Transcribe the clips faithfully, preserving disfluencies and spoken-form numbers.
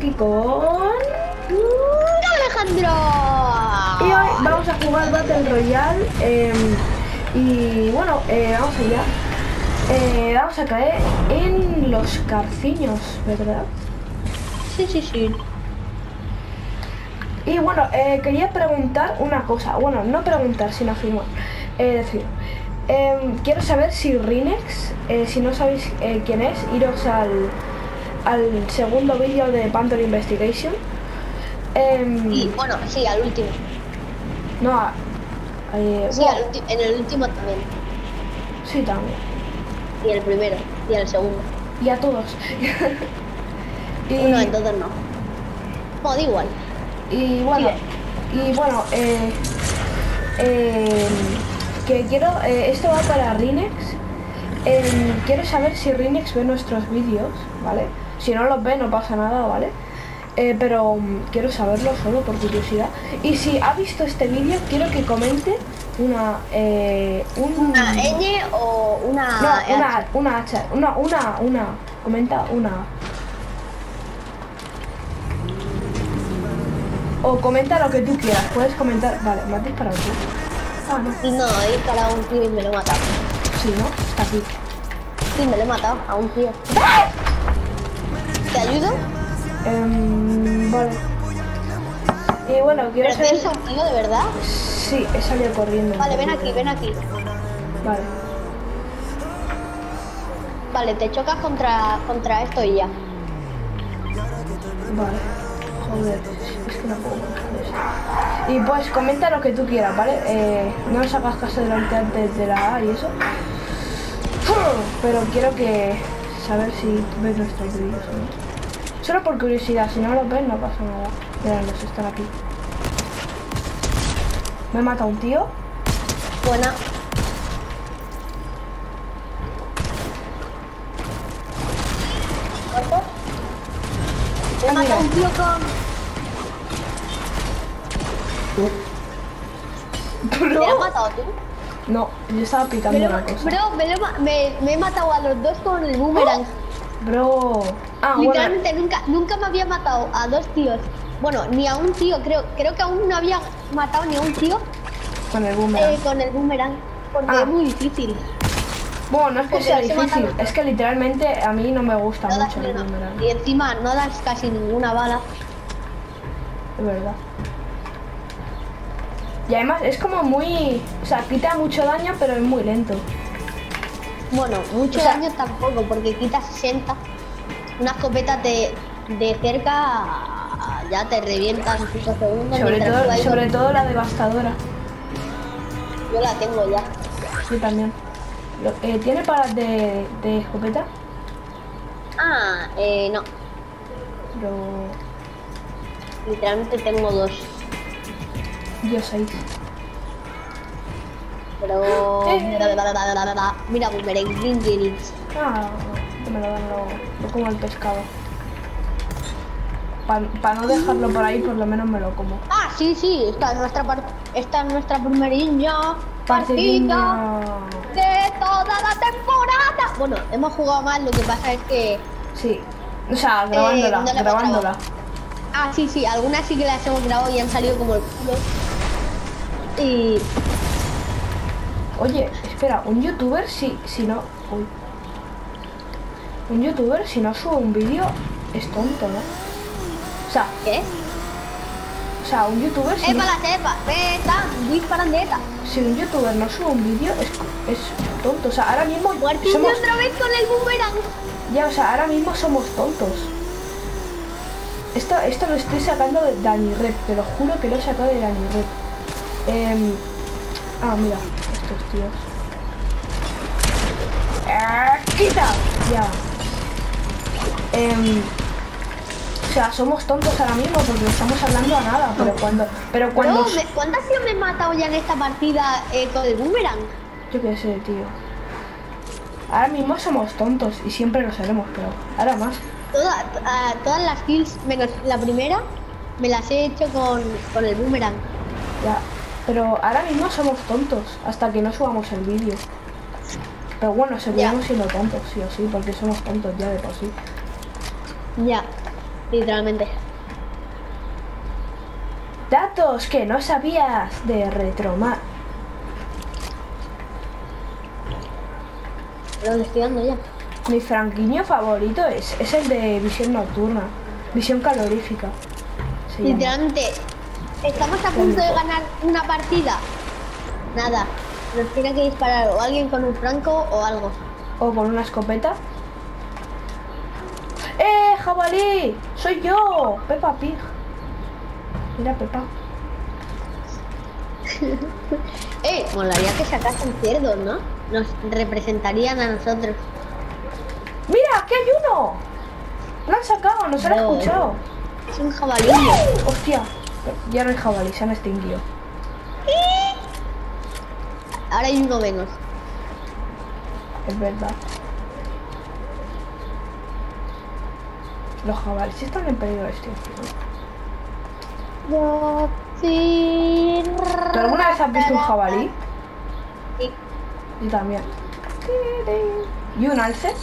aquí con... Alejandro. Y hoy vamos a jugar Battle Royale. Eh, y bueno, eh, vamos allá. Eh, vamos a caer en los carciños, ¿verdad? Sí, sí, sí. Y bueno, eh, quería preguntar una cosa. Bueno, no preguntar, sino afirmar. Es decir, eh, quiero saber si Rinex, eh, si no sabéis eh, quién es, iros al, al segundo vídeo de Panther Investigation. Eh, Y bueno, sí, al último. no, a- eh, Sí, bueno, al ulti- en el último también. sí, también. Y el primero. Y el segundo. Y a todos. y, No, entonces no. No, da igual. y bueno, y bueno, eh, eh, que quiero, eh, esto va para Rinex. Eh, quiero saber si Rinex ve nuestros vídeos, ¿vale? Si no los ve no pasa nada, ¿vale? Eh, pero um, quiero saberlo solo por curiosidad. Y si ha visto este vídeo, quiero que comente una, eh, un... ¿Una ñ o una No, H? una, una H, una, una, una, comenta una. O comenta lo que tú quieras, puedes comentar. Vale, me has disparado tú. Ah, no. Y no, he disparado a un tío y me lo he matado. Sí, ¿no? Está aquí. Sí, me lo he matado a un tío. ¿Te ayudo? Em, vale. Y bueno, quiero ¿Pero saber... tienes a un tío de verdad? Sí, he salido corriendo. Vale, ven aquí, ven aquí. Vale. Vale, te chocas contra, contra esto y ya. Vale. Joder, es que no puedo manejar eso. Y pues comenta lo que tú quieras, ¿vale? Eh, no os hagas caso delante antes de la A y eso. Pero quiero que saber si ves nuestros vídeos o no. Solo por curiosidad, si no los ves no pasa nada. Míralos, están aquí. Me mata un tío. Buena. ¿Cuántos? Me Ah, mata mira. un tío con... ¿Me lo has Bro. matado tú? No, yo estaba Me picando lo- una cosa. Bro, me, lo he ma- me- me he matado a los dos con el boomerang. Bro. Ah, bueno. Literalmente nunca, nunca me había matado a dos tíos. Bueno, ni a un tío, creo, creo que aún no había matado ni a un tío Con el boomerang. eh, con el boomerang. Porque Ah. es muy difícil. Bueno, no es que porque sea los he difícil, matado. es que literalmente a mí no me gusta No das mucho ni el una- boomerang. y encima no das casi ninguna bala. Es verdad. Y además es como muy... O sea, quita mucho daño, pero es muy lento. Bueno, mucho O sea- daño tampoco, porque quita sesenta. Una escopeta de, de cerca ya te revienta en cinco segundos. Sobre mientras tú todo, ahí sobre no- todo la devastadora. Yo la tengo ya. Sí, también. Lo- eh, ¿Tiene palas de, de escopeta? Ah, eh, no. Pero... Literalmente tengo dos. Yo seis. Pero... Eh. Mira, boomerang, green greens. Ah, que me lo dan luego. Lo como el pescado. Para no dejarlo por ahí, por lo menos me lo como. Ah, sí, sí, esta es nuestra par- esta es nuestra primerilla partida Partidinha. de toda la temporada. Bueno, hemos jugado mal, lo que pasa es que... Sí. O sea, grabándola, no la hemos grabándola. grabado. Ah, sí, sí, algunas sí que las hemos grabado y han salido como el culo. Y... Oye, espera, un youtuber si, si no... Uy. Un youtuber si no sube un vídeo es tonto, ¿no? O sea, ¿Qué? o sea, un youtuber si, ¡Epa, la cepa! ¡Veta! ¡Disparan de esta! si un youtuber no sube un vídeo es, es tonto. O sea, ahora mismo ¡Muerte somos... otra vez con el boomerang! Ya, o sea, ahora mismo somos tontos. Esto, esto lo estoy sacando de Dani Red, te lo juro que lo he sacado de Dani Red. Eh, ah, mira, estos tíos. ¡Ah, ¡quita! Ya. Em, o sea, somos tontos ahora mismo porque estamos hablando a nada, pero cuando... Pero cuando... Bro, me- ¿cuántas tíos me he matado ya en esta partida eh, con el boomerang? Yo qué sé, tío. Ahora mismo somos tontos y siempre lo seremos, pero ahora más. Toda- ah, todas las kills, menos la primera, me las he hecho con, con el boomerang. Ya. Pero ahora mismo somos tontos hasta que no subamos el vídeo. Pero bueno, seguiremos Ya. siendo tontos, sí o sí, porque somos tontos ya de por sí. Ya. Literalmente. Datos que no sabías de Retromar. Lo estoy dando ya. Mi franquiño favorito es, es el de visión nocturna. Visión calorífica. se llama. Literalmente, estamos a punto de ganar una partida. Nada. Nos tiene que disparar o alguien con un franco o algo. O con una escopeta. ¡Eh, jabalí! ¡Soy yo! Peppa Pig. Mira, Peppa. Eh, molaría que sacasen cerdos, ¿no? Nos representarían a nosotros. ¡Mira, aquí hay uno! Lo han sacado, nos han No. escuchado. Es un jabalí. ¡Hostia! Ya no hay jabalí, se han extinguido. Ahora hay uno menos. Es verdad. Los jabalíes están en peligro de extinción. Yo sí. ¿Tú alguna vez has visto un jabalí? Sí. Yo también. ¿Y un alce?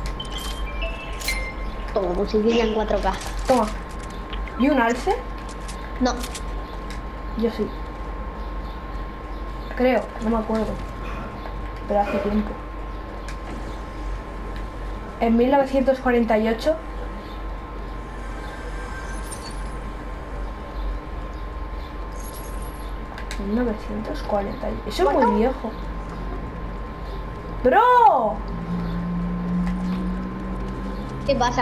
Toma, musiquilla en cuatro K. Toma. ¿Y un alce? No. Yo sí. Creo, no me acuerdo. Pero hace tiempo. En mil novecientos cuarenta y ocho. mil novecientos cuarenta y ocho. Eso es muy viejo. ¡Bro! ¿Qué pasa?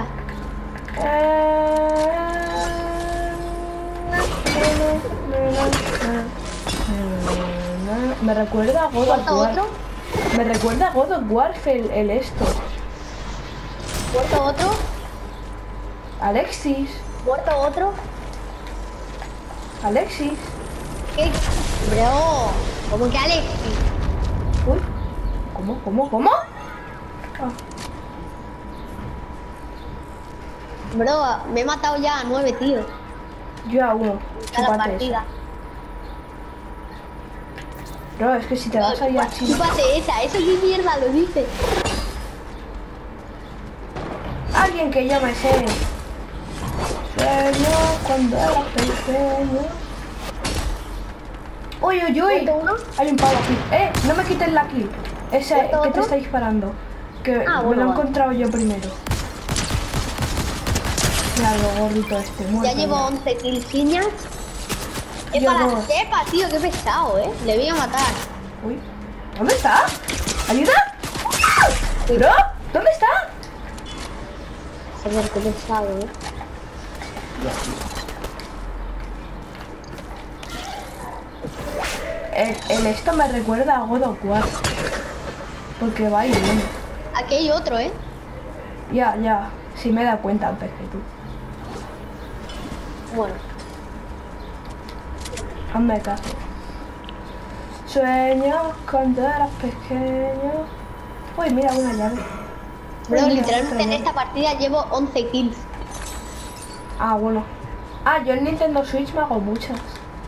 Me recuerda a God of ¿Muerto War. otro? Me recuerda a God of War el, el esto. ¿Muerto otro? Alexis. ¿Muerto otro? Alexis. ¿Qué? Bro, ¿cómo que Alex? Uy. ¿Cómo? ¿Cómo? ¿Cómo? Ah. Bro, me he matado ya a nueve tíos. Yo a uno. Cada Chúpate partida. esa. Bro, es que si te No, vas allá a chupa- China. chúpate esa, eso qué mierda lo dice. Alguien que yo me sé. Sueño cuando era pequeño. Uy, uy, uy. ¿Muerto uno? Hay un pavo aquí. Eh, no me quites la kill. Ese ¿Muerto que te otro? está disparando. Que Ah, me bueno, lo he vale. encontrado yo primero. Mira lo gordito este, muerto. Ya llevo ya. once killciñas. Es Yo para la dos. cepa, tío, qué pesado, eh. Le voy a matar. Uy. ¿Dónde está? ¿Ayuda? ¿Bro? ¿Dónde está? Joder, qué pesado, eh. El, el esto me recuerda a God of War. Porque va y viene. Aquí hay otro, eh. Ya, ya. Sí me he dado cuenta antes que tú. Bueno, Hazme caso. Sueño cuando eras pequeño. Uy, mira una llave. bro, Uy, mira, literalmente otra en llave. esta partida llevo once kills. Ah, bueno. Ah, yo en Nintendo Switch me hago muchas.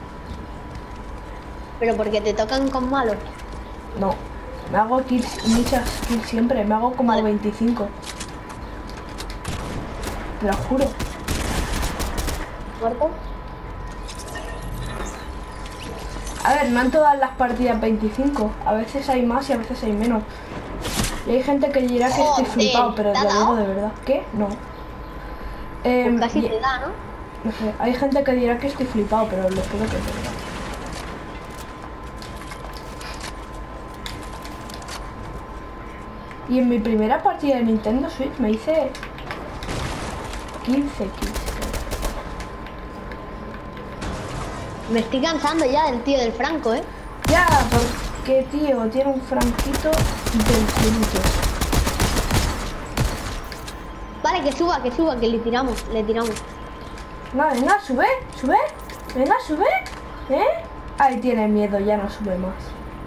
Pero porque te tocan con malos. No. Me hago kills, muchas kills siempre. Me hago como Vale. veinticinco. Te lo juro. ¿Muerto? A ver, no en todas las partidas veinticinco. A veces hay más y a veces hay menos. Y hay gente que dirá que estoy Joder, flipado, pero ¿te ha lo digo dado? de verdad. ¿Qué? No. Pues Em, casi y- te da, ¿no? no sé, hay gente que dirá que estoy flipado, pero lo juro que es verdad. Y en mi primera partida de Nintendo Switch me hice quince kills. Me estoy cansando ya del tío del Franco, eh. Ya, porque tío, tiene un franquito del culito. Vale, que suba, que suba, que le tiramos, le tiramos. No, venga, sube, sube. Venga, sube. ¿Eh? Ahí tiene miedo, ya no sube más.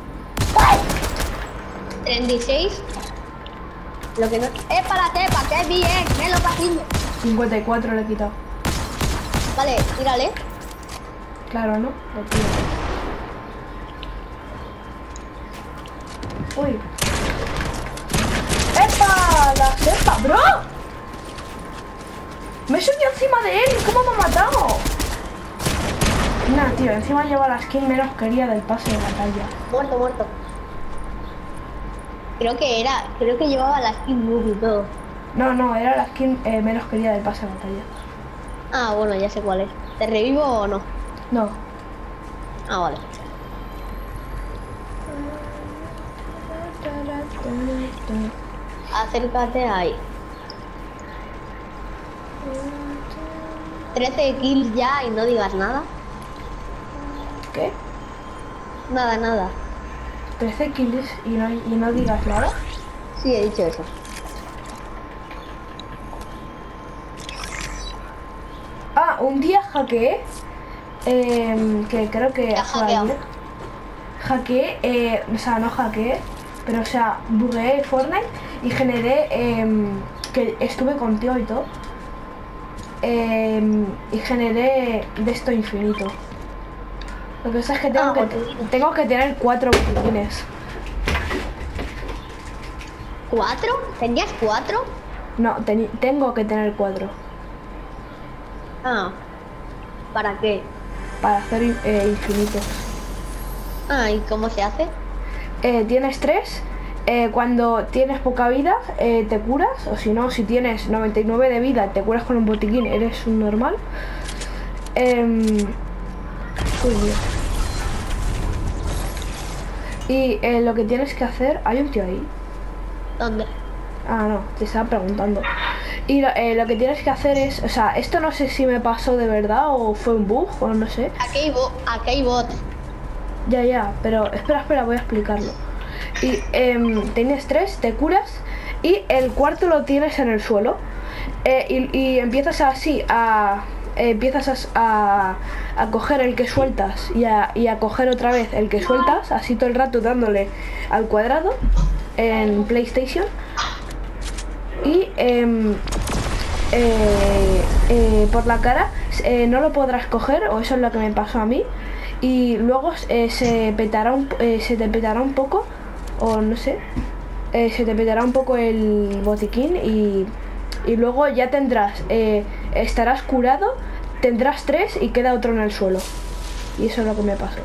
treinta y seis. Lo que no... ¡Es para la tepa! ¡Qué bien! ¡Me lo pasillo! cincuenta y cuatro le he quitado. Vale, tírale. Claro, ¿no? Lo tiro. Uy. ¡Epa! ¡La cepa, bro! Me he subido encima de él. ¿Cómo me ha matado? Nah, tío, encima lleva la skin menos querida del pase de batalla. Muerto, muerto. Creo que era, creo que llevaba la skin noob y todo. No, no, era la skin eh, menos querida del pase de batalla. Ah, bueno, ya sé cuál es. ¿Te revivo o no? No. Ah, vale. Acércate ahí. trece kills ya y no digas nada. ¿Qué? Nada, nada. trece kills y no, y no digas nada. Sí, he dicho eso. Ah, un día hackeé. Eh, que creo que... ¿Qué has hackeado? Hackeé, eh, o sea, no hackeé, pero o sea, bugueé Fortnite y generé... Eh, que estuve contigo y todo. Eh, y generé de esto infinito. Lo que pasa es que tengo, Ah, que, botiquines. tengo que tener cuatro botiquines. ¿Cuatro? ¿Tenías cuatro? No, teni- tengo que tener cuatro Ah. ¿Para qué? para hacer eh, infinitos. Ah, ¿y cómo se hace? Eh, tienes tres. Eh, cuando tienes poca vida eh, te curas, o si no, si tienes noventa y nueve de vida te curas con un botiquín, eres un normal. Eh, uy, Dios. Y eh, lo que tienes que hacer... ¿Hay un tío ahí? ¿Dónde? Ah, no, te estaba preguntando. Y lo, eh, lo que tienes que hacer es... O sea, esto no sé si me pasó de verdad o fue un bug o no sé. Aquí hay, bo aquí hay bots. Ya, ya, pero espera, espera, voy a explicarlo. Y eh, tienes tres, te curas y el cuarto lo tienes en el suelo. Eh, y, y empiezas así a... eh, empiezas a, a, a coger el que sueltas y a, y a coger otra vez el que sueltas, así todo el rato dándole al cuadrado en PlayStation. Y eh, eh, eh, por la cara eh, no lo podrás coger, o eso es lo que me pasó a mí. Y luego eh, se petará un, eh, se te petará un poco, o no sé, eh, se te petará un poco el botiquín y, y luego ya tendrás, eh, estarás curado, tendrás tres y queda otro en el suelo. Y eso es lo que me pasó.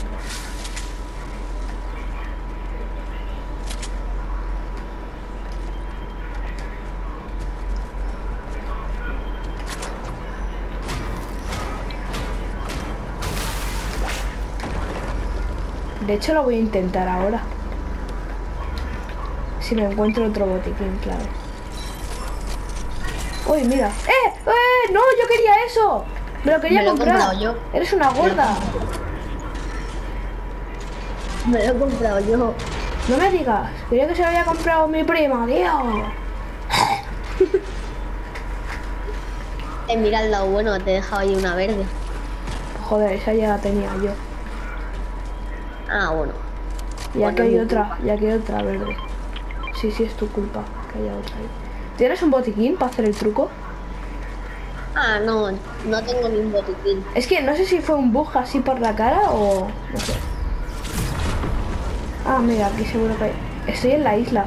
De hecho lo voy a intentar ahora. Si me encuentro otro botiquín, claro. Uy, mira. ¡Eh! ¡Eh! ¡No! ¡Yo quería eso! Me lo quería Me lo he comprar. comprado yo. Eres una gorda. Me lo he comprado yo. No me digas. Quería que se lo había comprado mi prima, tío. Eh, mira el lado bueno, te he dejado ahí una verde. Joder, esa ya la tenía yo. Ah, bueno. Y Bueno, aquí hay es mi otra, culpa. y aquí hay otra verde. Sí, sí, es tu culpa que haya otra ahí. ¿Tienes un botiquín para hacer el truco? Ah, no, no tengo ni un botiquín. Es que no sé si fue un bug así por la cara o... no sé. Ah, mira, aquí seguro que... Estoy en la isla.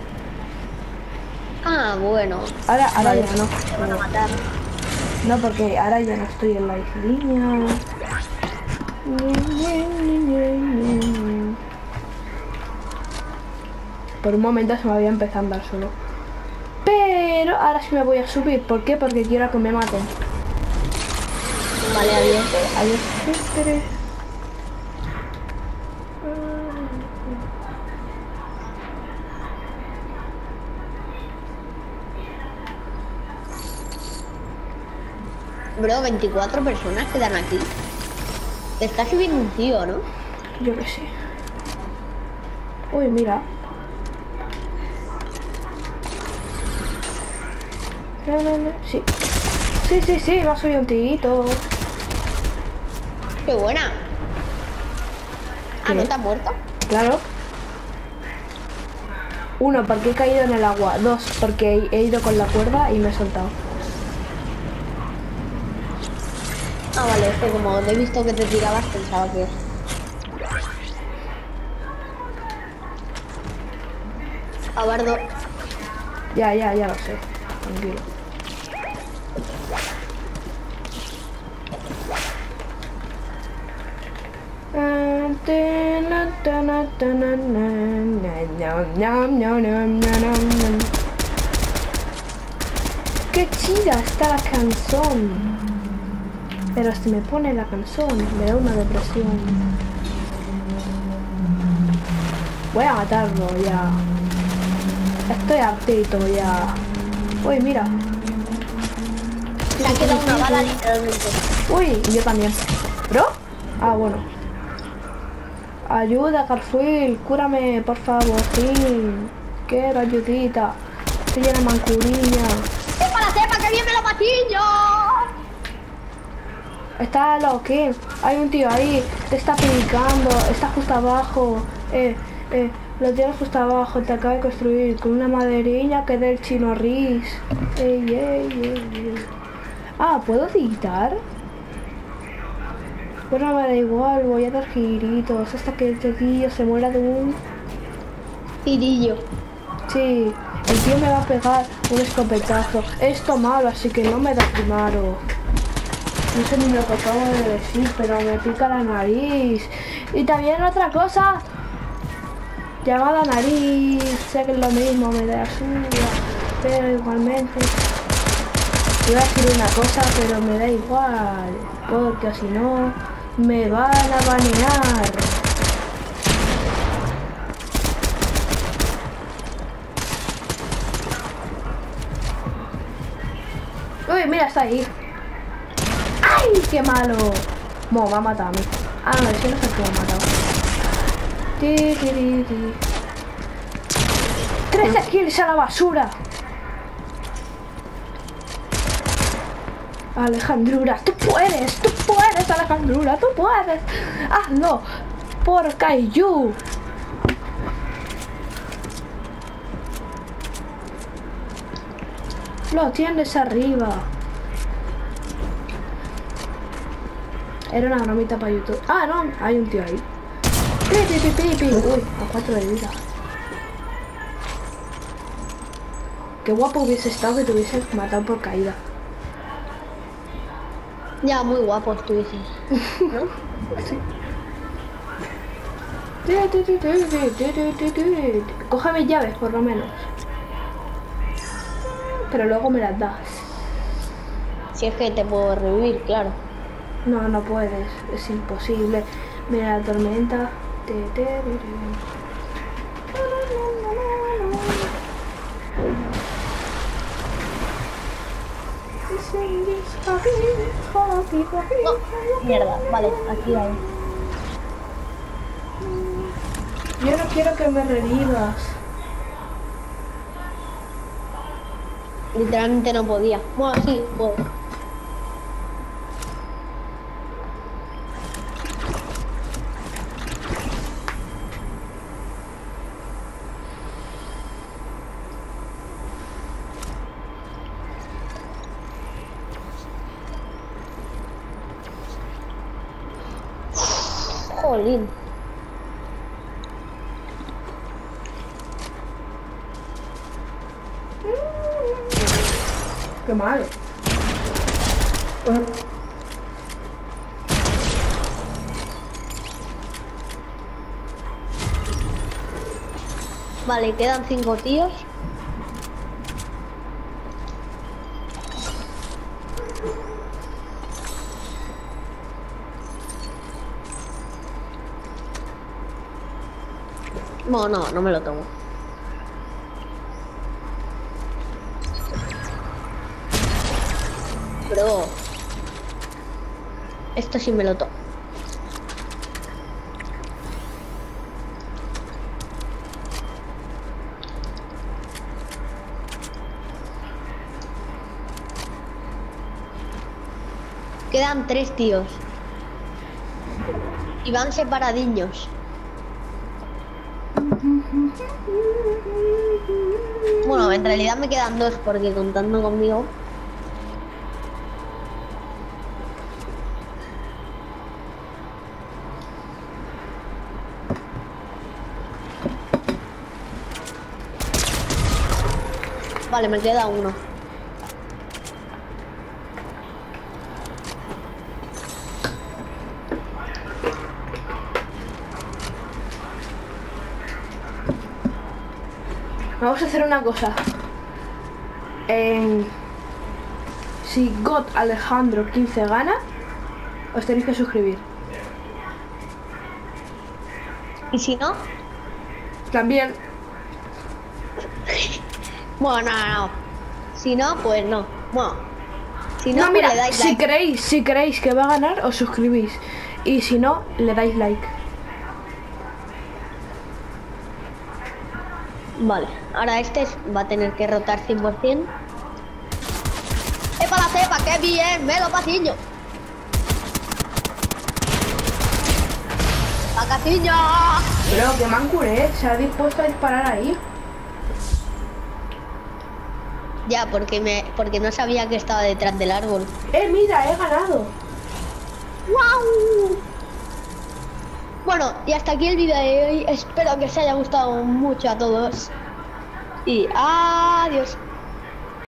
Ah, bueno. Ahora, ahora Vale, ya no. te van a matar. No, porque ahora ya no estoy en la isliña. Por un momento se me había empezado a andar solo. Pero ahora sí me voy a subir. ¿Por qué? Porque quiero que me maten. Vale, adiós. Adiós. Espere. Bro, veinticuatro personas quedan aquí. Te está subiendo un tío, ¿no? Yo qué sé. Uy, mira. No, no, no. Sí. Sí, sí, sí, me ha subido un tiguito. ¡Qué buena! Ah, ¿no ¿Qué? te has muerto? Claro. Uno, porque he caído en el agua. Dos, porque he, he ido con la cuerda y me he soltado. Ah, vale, es que como he visto que te tirabas pensaba que... A Bardo. Ya, ya, ya lo sé. Tranquilo. Qué chida está la canción. Pero si me pone la canción, me da una depresión. Voy a matarlo ya. Estoy hartito ya. Uy, mira. Le ha quedado una bala literalmente. Uy, yo también. ¿Bro? Ah, bueno. Ayuda, Garfield. Cúrame, por favor. Sí. Quiero ayudita. Estoy llena de mancurilla. ¡Sepa la cepa que viene la patillo! Está loco. Hay un tío ahí. Te está picando. Está justo abajo. Eh, eh. Lo tienes justo abajo. Te acaba de construir con una maderilla que del chino Riz. Ey, ey, ey, ey. Ah, ¿puedo editar? Bueno, me da igual, voy a dar giritos hasta que este tío se muera de un... Tirillo. Sí, el tío me va a pegar un escopetazo. Esto malo, así que no me da primero. No sé ni lo que acabo de decir, pero me pica la nariz. Y también otra cosa. Llama la nariz, sé que es lo mismo, me da suya, pero igualmente... Iba a decir una cosa, pero me da igual, porque si no, me van a banear. Uy, mira, está ahí. ¡Ay, qué malo! Mo, me ha matado a mí. Ah, no, es que no sé qué me ha matado. Ti, ti, ti, ti. trece kills a la basura. Alejandrura, tú puedes, tú puedes, Alejandrura, tú puedes. Hazlo por Kaiju. Lo tienes arriba. Era una bromita para YouTube. Ah, no, hay un tío ahí. Pi, pi, pi, pi, pi. Uy, a cuatro de vida. Qué guapo hubiese estado que te hubiese matado por caída. Ya, muy guapo estuviese. ¿No? Sí. Coge mis llaves, por lo menos. Pero luego me las das. Si es que te puedo revivir, claro. No, no puedes. Es imposible. Mira la tormenta. No, mierda, vale, aquí hay. Yo no quiero que me revivas. Literalmente no podía. Bueno, sí, puedo. Jolín. Qué malo. Vale, quedan cinco tíos. No, no, no me lo tomo. Bro. Esto sí me lo tomo. Quedan tres tíos. Y van separadillos. Bueno, en realidad me quedan dos porque contando conmigo. Vale, me queda uno. Vamos a hacer una cosa. Eh, si God Alejandro quince gana, os tenéis que suscribir. ¿Y si no? También. Bueno, no, no. Si no, pues no. Bueno. Si no, No, mira, pues le dais si like. creéis, si creéis que va a ganar, os suscribís. Y si no, le dais like. Vale, ahora este es- va a tener que rotar cien por cien. ¡Epa la cepa! ¡Qué bien! ¡Me lo pasillo! ¡Pacaciño! Pero que Mancuret se ha dispuesto a disparar ahí. Ya, porque me porque no sabía que estaba detrás del árbol. Eh, mira, he ganado. ¡Wow! Bueno, y hasta aquí el vídeo de hoy. Espero que os haya gustado mucho a todos. Y adiós.